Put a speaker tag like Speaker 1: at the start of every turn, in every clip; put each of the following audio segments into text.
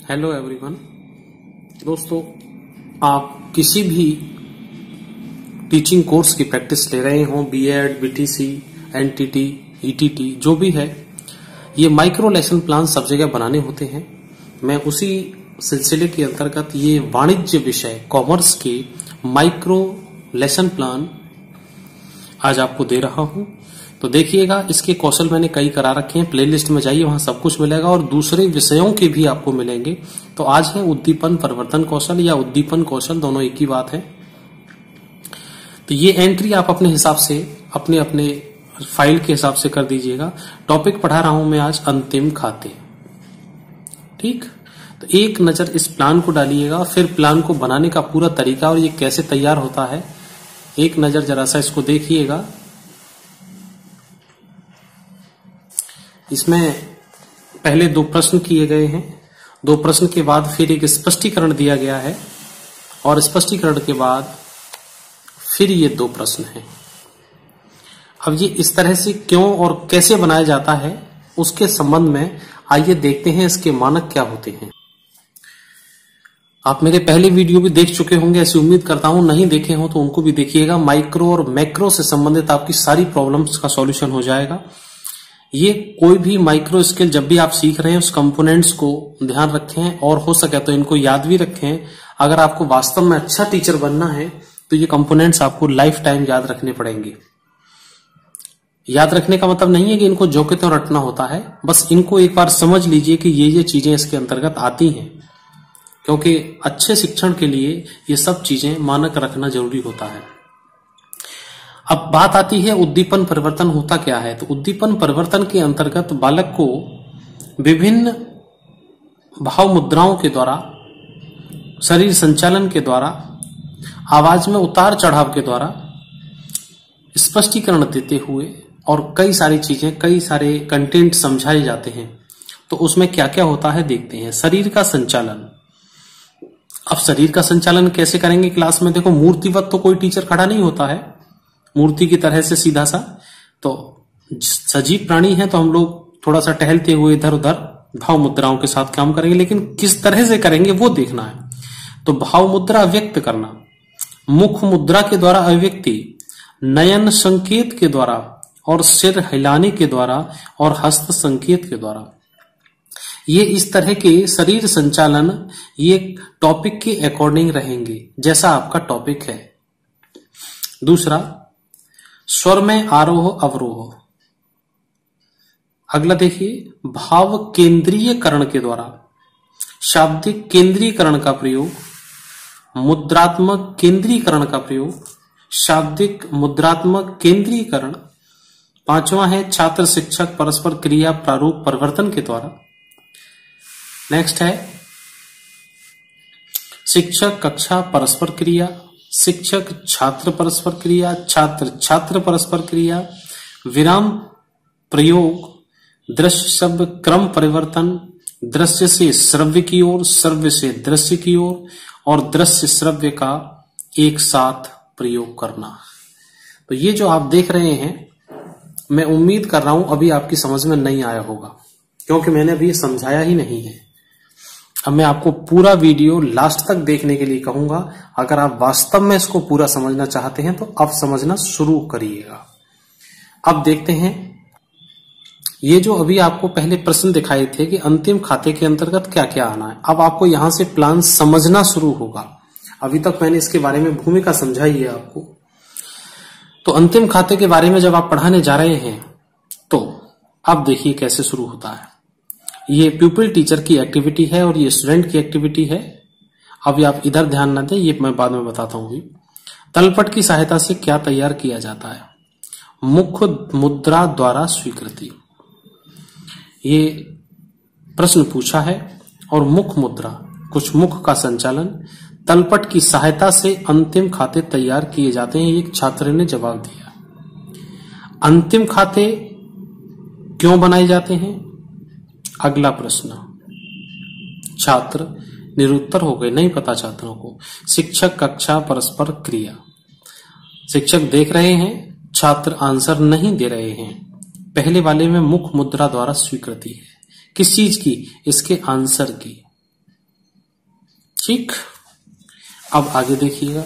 Speaker 1: Hello everyone. दोस्तों, आप किसी भी टीचिंग कोर्स की प्रैक्टिस ले रहे हो, बीएड, बीटीसी, एनटीटी, ईटीटी, जो भी है, ये माइक्रो लेसन प्लान सब जगह बनाने होते हैं। मैं उसी सिलसिले के अंतर्गत ये वाणिज्य विषय कॉमर्स के माइक्रो लेसन प्लान आज आपको दे रहा हूं। तो देखिएगा, इसके कौशल मैंने कई करा रखे हैं, प्लेलिस्ट में जाइए, वहां सब कुछ मिलेगा और दूसरे विषयों के भी आपको मिलेंगे। तो आज है उद्दीपन परिवर्तन कौशल या उद्दीपन कौशल, दोनों एक ही बात है। तो ये एंट्री आप अपने हिसाब से अपने अपने फाइल के हिसाब से कर दीजिएगा। टॉपिक पढ़ा रहा हूं मैं आज अंतिम खाते। ठीक, तो एक नजर इस प्लान को डालिएगा, फिर प्लान को बनाने का पूरा तरीका और ये कैसे तैयार होता है, एक नजर जरा सा इसको देखिएगा। इसमें पहले 2 प्रश्न किए गए हैं, 2 प्रश्न के बाद फिर एक स्पष्टीकरण दिया गया है और स्पष्टीकरण के बाद फिर ये 2 प्रश्न हैं। अब ये इस तरह से क्यों और कैसे बनाया जाता है उसके संबंध में आइए देखते हैं इसके मानक क्या होते हैं। आप मेरे पहले वीडियो भी देख चुके होंगे, ऐसी उम्मीद करता हूं। नहीं देखे हो तो उनको भी देखिएगा। माइक्रो और मैक्रो से संबंधित आपकी सारी प्रॉब्लम्स का सॉल्यूशन हो जाएगा। ये कोई भी माइक्रो स्किल जब भी आप सीख रहे हैं उस कंपोनेंट्स को ध्यान रखें और हो सके तो इनको याद भी रखें। अगर आपको वास्तव में अच्छा टीचर बनना है तो ये कंपोनेंट्स आपको लाइफ टाइम याद रखने पड़ेंगे। याद रखने का मतलब नहीं है कि इनको जो के त्यों रटना होता है, बस इनको एक बार समझ लीजिए कि ये चीजें इसके अंतर्गत आती हैं, क्योंकि अच्छे शिक्षण के लिए ये सब चीजें मानक रखना जरूरी होता है। अब बात आती है उद्दीपन परिवर्तन होता क्या है। तो उद्दीपन परिवर्तन के अंतर्गत बालक को विभिन्न भाव मुद्राओं के द्वारा, शरीर संचालन के द्वारा, आवाज में उतार चढ़ाव के द्वारा स्पष्टीकरण देते हुए और कई सारी चीजें, कई सारे कंटेंट समझाए जाते हैं। तो उसमें क्या क्या होता है देखते हैं। शरीर का संचालन। अब शरीर का संचालन कैसे करेंगे क्लास में? देखो, मूर्तिवत तो कोई टीचर खड़ा नहीं होता है मूर्ति की तरह से सीधा सा। तो सजीव प्राणी है तो हम लोग थोड़ा सा टहलते हुए इधर उधर भाव मुद्राओं के साथ काम करेंगे, लेकिन किस तरह से करेंगे वो देखना है। तो भाव मुद्रा व्यक्त करना, मुख मुद्रा के द्वारा अभिव्यक्ति, नयन संकेत के द्वारा और सिर हिलाने के द्वारा और हस्त संकेत के द्वारा, ये इस तरह के शरीर संचालन ये टॉपिक के अकॉर्डिंग रहेंगे जैसा आपका टॉपिक है। दूसरा, स्वर में आरोह अवरोह। अगला देखिए, भाव केंद्रीयकरण के द्वारा शाब्दिक केंद्रीकरण का प्रयोग, मुद्रात्मक केंद्रीकरण का प्रयोग, शाब्दिक मुद्रात्मक केंद्रीकरण। 5वां है छात्र शिक्षक परस्पर क्रिया प्रारूप परिवर्तन के द्वारा। नेक्स्ट है शिक्षक कक्षा परस्पर क्रिया, शिक्षक छात्र परस्पर क्रिया, छात्र छात्र परस्पर क्रिया, विराम प्रयोग, दृश्य शब्द क्रम परिवर्तन, दृश्य से श्रव्य की ओर, श्रव्य से दृश्य की ओर और दृश्य श्रव्य का एक साथ प्रयोग करना। तो ये जो आप देख रहे हैं, मैं उम्मीद कर रहा हूं अभी आपकी समझ में नहीं आया होगा, क्योंकि मैंने अभी समझाया ही नहीं है। अब मैं आपको पूरा वीडियो लास्ट तक देखने के लिए कहूंगा। अगर आप वास्तव में इसको पूरा समझना चाहते हैं तो अब समझना शुरू करिएगा। अब देखते हैं, ये जो अभी आपको पहले प्रश्न दिखाए थे कि अंतिम खाते के अंतर्गत क्या क्या आना है, अब आपको यहां से प्लान समझना शुरू होगा। अभी तक मैंने इसके बारे में भूमिका समझाई है आपको। तो अंतिम खाते के बारे में जब आप पढ़ाने जा रहे हैं तो अब देखिए कैसे शुरू होता है। ये प्यूपिल टीचर की एक्टिविटी है और ये स्टूडेंट की एक्टिविटी है। अभी आप इधर ध्यान न दें, ये मैं बाद में बताता हूं। तलपट की सहायता से क्या तैयार किया जाता है? मुख्य मुद्रा द्वारा स्वीकृति। ये प्रश्न पूछा है और मुख्य मुद्रा, कुछ मुख का संचालन, तलपट की सहायता से अंतिम खाते तैयार किए जाते हैं, एक छात्र ने जवाब दिया। अंतिम खाते क्यों बनाए जाते हैं? अगला प्रश्न, छात्र निरुत्तर हो गए, नहीं पता छात्रों को। शिक्षक कक्षा परस्पर क्रिया, शिक्षक देख रहे हैं, छात्र आंसर नहीं दे रहे हैं। पहले वाले में मुख मुद्रा द्वारा स्वीकृति है, किस चीज की? इसके आंसर की। ठीक, अब आगे देखिएगा।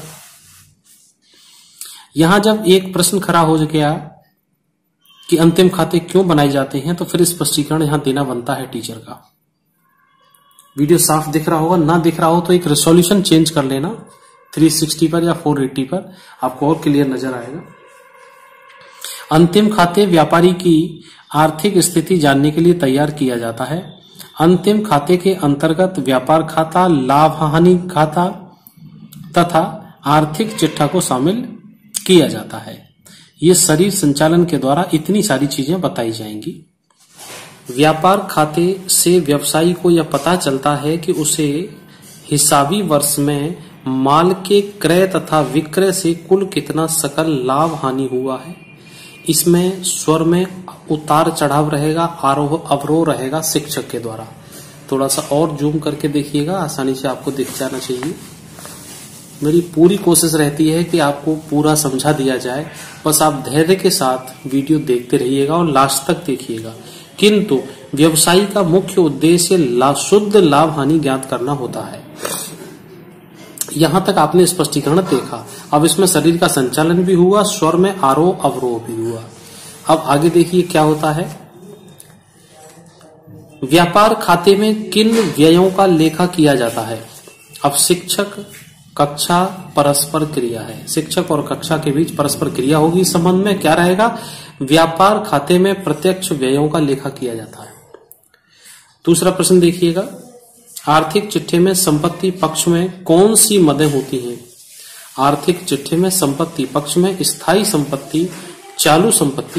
Speaker 1: यहां जब एक प्रश्न खड़ा हो गया कि अंतिम खाते क्यों बनाए जाते हैं, तो फिर स्पष्टीकरण यहां देना बनता है टीचर का। वीडियो साफ दिख रहा होगा, ना दिख रहा हो तो एक रेसोल्यूशन चेंज कर लेना 360 पर या 480 पर, आपको और क्लियर नजर आएगा। अंतिम खाते व्यापारी की आर्थिक स्थिति जानने के लिए तैयार किया जाता है। अंतिम खाते के अंतर्गत व्यापार खाता, लाभ हानि खाता तथा आर्थिक चिट्ठा को शामिल किया जाता है। ये शरीर संचालन के द्वारा इतनी सारी चीजें बताई जाएंगी। व्यापार खाते से व्यवसायी को यह पता चलता है कि उसे हिसाबी वर्ष में माल के क्रय तथा विक्रय से कुल कितना सकल लाभ हानि हुआ है। इसमें स्वर में उतार चढ़ाव रहेगा, आरोह अवरोह रहेगा शिक्षक के द्वारा। थोड़ा सा और जूम करके देखिएगा, आसानी से आपको दिख जाना चाहिए। मेरी पूरी कोशिश रहती है कि आपको पूरा समझा दिया जाए, बस आप धैर्य के साथ वीडियो देखते रहिएगा और लास्ट तक देखिएगा। किंतु व्यवसायी का मुख्य उद्देश्य शुद्ध लाभ हानि ज्ञात करना होता है। यहां तक आपने स्पष्टीकरण देखा। अब इसमें शरीर का संचालन भी हुआ, स्वर में आरोह अवरोह भी हुआ। अब आगे देखिए क्या होता है। व्यापार खाते में किन व्ययों का लेखा किया जाता है। अब शिक्षक कक्षा परस्पर क्रिया है, शिक्षक और कक्षा के बीच परस्पर क्रिया होगी। इस संबंध में क्या रहेगा, व्यापार खाते में प्रत्यक्ष व्ययों का लेखा किया जाता है। दूसरा प्रश्न देखिएगा, आर्थिक चिट्ठे में संपत्ति पक्ष में कौन सी मदें होती हैं। आर्थिक चिट्ठे में संपत्ति पक्ष में स्थायी संपत्ति, चालू संपत्ति,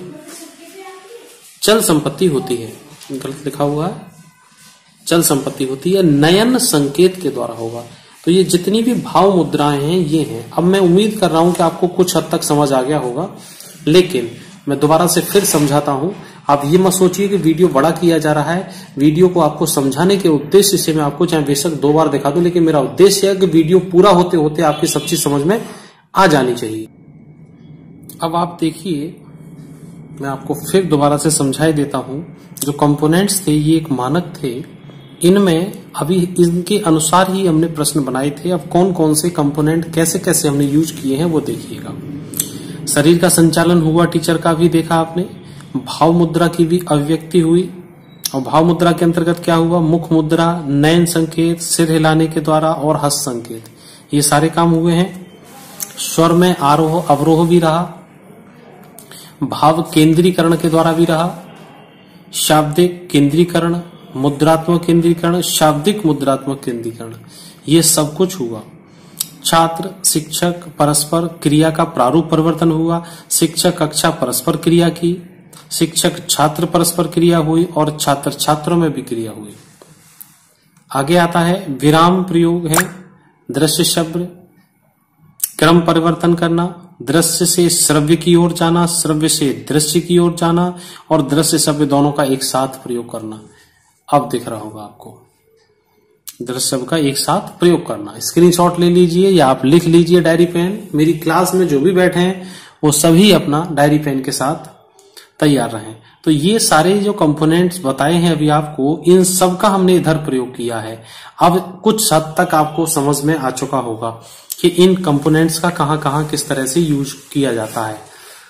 Speaker 1: चल संपत्ति होती है। गलत लिखा हुआ है, चल संपत्ति होती है। नयन संकेत के द्वारा होगा। तो ये जितनी भी भाव मुद्राएं हैं ये हैं। अब मैं उम्मीद कर रहा हूं कि आपको कुछ हद तक समझ आ गया होगा, लेकिन मैं दोबारा से फिर समझाता हूं। आप ये मत सोचिए कि वीडियो बड़ा किया जा रहा है। वीडियो को आपको समझाने के उद्देश्य से मैं आपको चाहे बेशक 2 बार दिखा दूं, लेकिन मेरा उद्देश्य है कि वीडियो पूरा होते होते आपकी सब चीज समझ में आ जानी चाहिए। अब आप देखिए, मैं आपको फिर दोबारा से समझाई देता हूं। जो कंपोनेंट्स थे ये एक मानक थे, इनमें अभी इनके अनुसार ही हमने प्रश्न बनाए थे। अब कौन कौन से कंपोनेंट कैसे कैसे हमने यूज किए हैं वो देखिएगा। शरीर का संचालन हुआ, टीचर का भी देखा आपने। भाव मुद्रा की भी अभिव्यक्ति हुई, और भाव मुद्रा के अंतर्गत क्या हुआ, मुख मुद्रा, नयन संकेत, सिर हिलाने के द्वारा और हस्त संकेत, ये सारे काम हुए हैं। स्वर में आरोह अवरोह भी रहा, भाव केंद्रीकरण के द्वारा भी रहा, शाब्दिक केंद्रीकरण, मुद्रात्मक केंद्रीकरण, शाब्दिक मुद्रात्मक केंद्रीकरण, ये सब कुछ हुआ। छात्र शिक्षक परस्पर क्रिया का प्रारूप परिवर्तन हुआ। शिक्षक कक्षा परस्पर क्रिया की, शिक्षक छात्र परस्पर क्रिया हुई, और छात्र छात्रों में भी क्रिया हुई। आगे आता है विराम प्रयोग है, दृश्य शब्द, क्रम परिवर्तन करना, दृश्य से श्रव्य की ओर जाना, श्रव्य से दृश्य की ओर जाना, और दृश्य शब्द दोनों का एक साथ प्रयोग करना। अब दिख रहा होगा आपको, दृश्य शब्द का एक साथ प्रयोग करना। स्क्रीनशॉट ले लीजिए या आप लिख लीजिए डायरी पेन। मेरी क्लास में जो भी बैठे हैं वो सभी अपना डायरी पेन के साथ तैयार रहें। तो ये सारे जो कंपोनेंट्स बताए हैं अभी आपको, इन सब का हमने इधर प्रयोग किया है। अब कुछ हद तक आपको समझ में आ चुका होगा कि इन कंपोनेंट्स का कहां कहां किस तरह से यूज किया जाता है।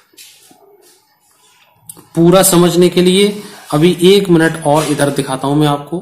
Speaker 1: पूरा समझने के लिए अभी 1 मिनट और इधर दिखाता हूं मैं आपको।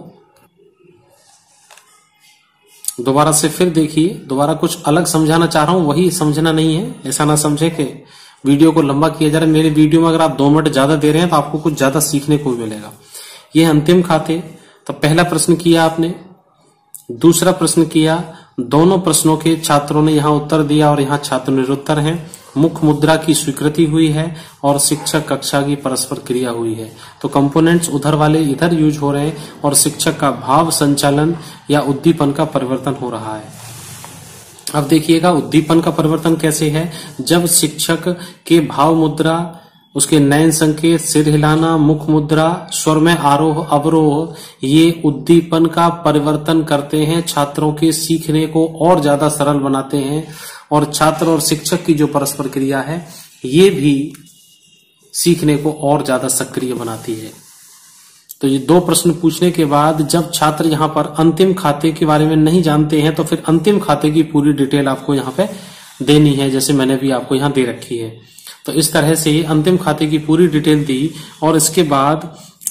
Speaker 1: दोबारा से फिर देखिए, दोबारा कुछ अलग समझाना चाह रहा हूं, वही समझना नहीं है। ऐसा ना समझे कि वीडियो को लंबा किया जा रहा है। मेरे वीडियो में अगर आप 2 मिनट ज्यादा दे रहे हैं तो आपको कुछ ज्यादा सीखने को मिलेगा। ये अंतिम खाते, तो पहला प्रश्न किया आपने, दूसरा प्रश्न किया, दोनों प्रश्नों के छात्रों ने यहां उत्तर दिया और यहां छात्र निरुत्तर हैं। मुख मुद्रा की स्वीकृति हुई है और शिक्षक कक्षा की परस्पर क्रिया हुई है। तो कंपोनेंट्स उधर वाले इधर यूज हो रहे हैं और शिक्षक का भाव संचालन या उद्दीपन का परिवर्तन हो रहा है। अब देखिएगा उद्दीपन का परिवर्तन कैसे है। जब शिक्षक के भाव मुद्रा, उसके नयन संकेत, सिर हिलाना, मुख मुद्रा, स्वर में आरोह अवरोह, ये उद्दीपन का परिवर्तन करते हैं, छात्रों के सीखने को और ज्यादा सरल बनाते हैं। और छात्र और शिक्षक की जो परस्पर क्रिया है ये भी सीखने को और ज्यादा सक्रिय बनाती है। तो ये 2 प्रश्न पूछने के बाद जब छात्र यहाँ पर अंतिम खाते के बारे में नहीं जानते हैं तो फिर अंतिम खाते की पूरी डिटेल आपको यहाँ पे देनी है, जैसे मैंने भी आपको यहाँ दे रखी है। तो इस तरह से अंतिम खाते की पूरी डिटेल दी और इसके बाद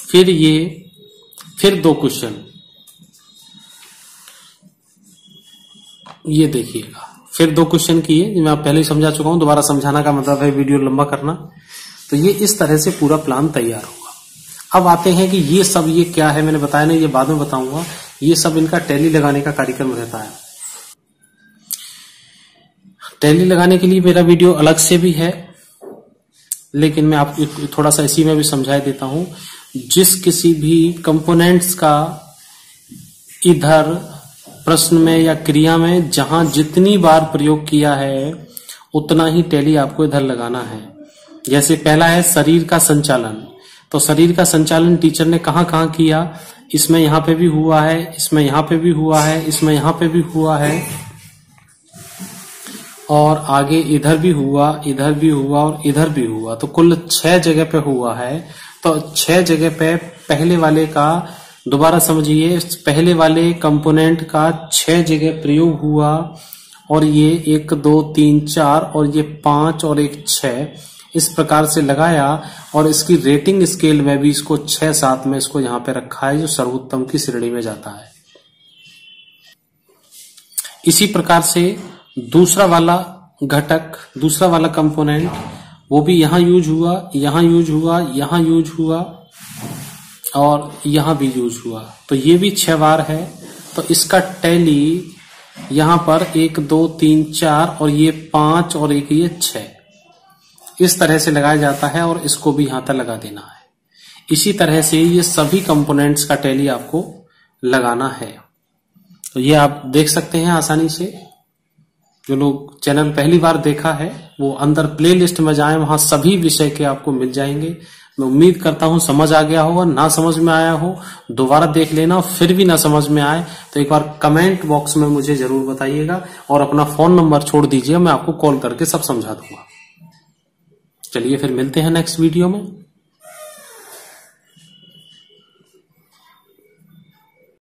Speaker 1: फिर 2 क्वेश्चन ये देखिएगा, फिर 2 क्वेश्चन किए। मैं पहले ही समझा चुका हूं, दोबारा समझाना का मतलब है वीडियो लंबा करना। तो ये इस तरह से पूरा प्लान तैयार होगा। अब आते हैं कि ये क्या है, मैंने बताया नहीं, ये बाद में बताऊंगा। ये सब इनका टैली लगाने का कार्यक्रम रहता है। टैली लगाने के लिए मेरा वीडियो अलग से भी है, लेकिन मैं आपको थोड़ा सा इसी में भी समझा देता हूं। जिस किसी भी कंपोनेंट्स का इधर प्रश्न में या क्रिया में जहां जितनी बार प्रयोग किया है उतना ही टैली आपको इधर लगाना है। जैसे पहला है शरीर का संचालन, तो शरीर का संचालन टीचर ने कहां कहां किया, इसमें यहां पे भी हुआ है, इसमें यहां पे भी हुआ है, इसमें यहां पे भी हुआ है, और आगे इधर भी हुआ, इधर भी हुआ और इधर भी हुआ। तो कुल 6 जगह पे हुआ है। तो 6 जगह पे पहले वाले का, दोबारा समझिए, पहले वाले कंपोनेंट का 6 जगह प्रयोग हुआ, और ये 1 2 3 4 और ये 5 और एक 6 इस प्रकार से लगाया। और इसकी रेटिंग स्केल में भी इसको 6 7 में इसको यहां पे रखा है, जो सर्वोत्तम की श्रेणी में जाता है। इसी प्रकार से दूसरा वाला घटक, दूसरा वाला कंपोनेंट, वो भी यहां यूज हुआ, यहां यूज हुआ, यहां यूज हुआ और यहां भी यूज हुआ। तो ये भी 6 बार है। तो इसका टैली यहां पर 1 2 3 4 और ये 5 और एक ये 6 इस तरह से लगाया जाता है, और इसको भी यहां तक लगा देना है। इसी तरह से ये सभी कंपोनेंट्स का टैली आपको लगाना है। तो ये आप देख सकते हैं आसानी से। जो लोग चैनल पहली बार देखा है वो अंदर प्लेलिस्ट में जाएं, वहां सभी विषय के आपको मिल जाएंगे। मैं उम्मीद करता हूं समझ आ गया होगा। ना समझ में आया हो दोबारा देख लेना, फिर भी ना समझ में आए तो एक बार कमेंट बॉक्स में मुझे जरूर बताइएगा और अपना फोन नंबर छोड़ दीजिए, मैं आपको कॉल करके सब समझा दूंगा। चलिए फिर मिलते हैं नेक्स्ट वीडियो में।